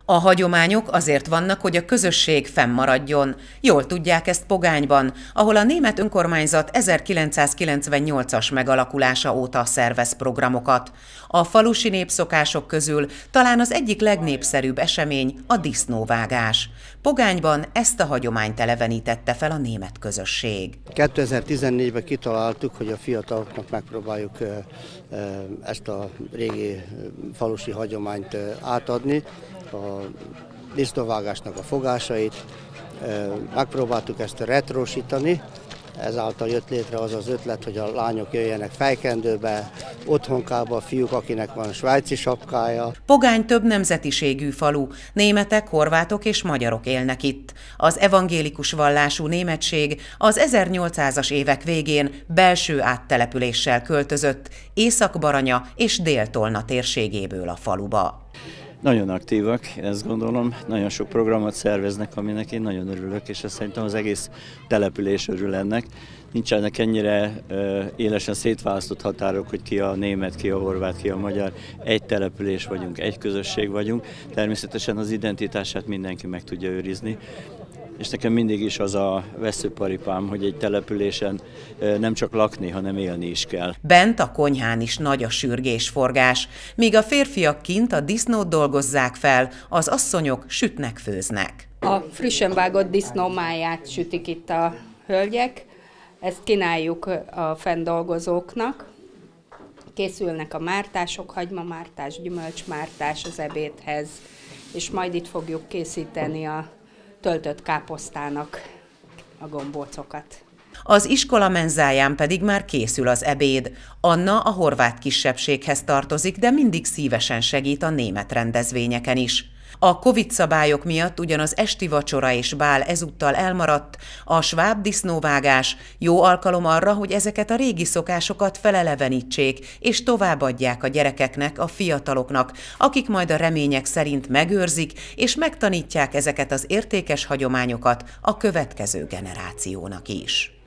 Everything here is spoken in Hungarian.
A hagyományok azért vannak, hogy a közösség fennmaradjon. Jól tudják ezt Pogányban, ahol a német önkormányzat 1998-as megalakulása óta szervez programokat. A falusi népszokások közül talán az egyik legnépszerűbb esemény a disznóvágás. Pogányban ezt a hagyományt elevenítette fel a német közösség. 2014-ben kitaláltuk, hogy a fiataloknak megpróbáljuk ezt a régi falusi hagyományt átadni, a disznóvágásnak a fogásait. Megpróbáltuk ezt retrosítani, ezáltal jött létre az az ötlet, hogy a lányok jöjjenek fejkendőbe, otthonkába, a fiúk, akinek van svájci sapkája. Pogány több nemzetiségű falu, németek, horvátok és magyarok élnek itt. Az evangélikus vallású németség az 1800-as évek végén belső áttelepüléssel költözött Észak-Baranya és Dél-Tolna térségéből a faluba. Nagyon aktívak, én ezt gondolom, nagyon sok programot szerveznek, aminek én nagyon örülök, és azt szerintem az egész település örül ennek. Nincsenek ennyire élesen szétválasztott határok, hogy ki a német, ki a horvát, ki a magyar. Egy település vagyunk, egy közösség vagyunk. Természetesen az identitását mindenki meg tudja őrizni. És nekem mindig is az a veszőparipám, hogy egy településen nem csak lakni, hanem élni is kell. Bent a konyhán is nagy a sürgésforgás, míg a férfiak kint a disznót dolgozzák fel, az asszonyok sütnek-főznek. A frissen vágott disznómáját sütik itt a hölgyek, ezt kínáljuk a fenndolgozóknak. Készülnek a mártások, hagymamártás, gyümölcsmártás az ebédhez, és majd itt fogjuk készíteni a töltött káposztának a gombócokat. Az iskola menzáján pedig már készül az ebéd. Anna a horvát kisebbséghez tartozik, de mindig szívesen segít a német rendezvényeken is. A Covid szabályok miatt ugyan az esti vacsora és bál ezúttal elmaradt, a sváb disznóvágás jó alkalom arra, hogy ezeket a régi szokásokat felelevenítsék és továbbadják a gyerekeknek, a fiataloknak, akik majd a remények szerint megőrzik és megtanítják ezeket az értékes hagyományokat a következő generációnak is.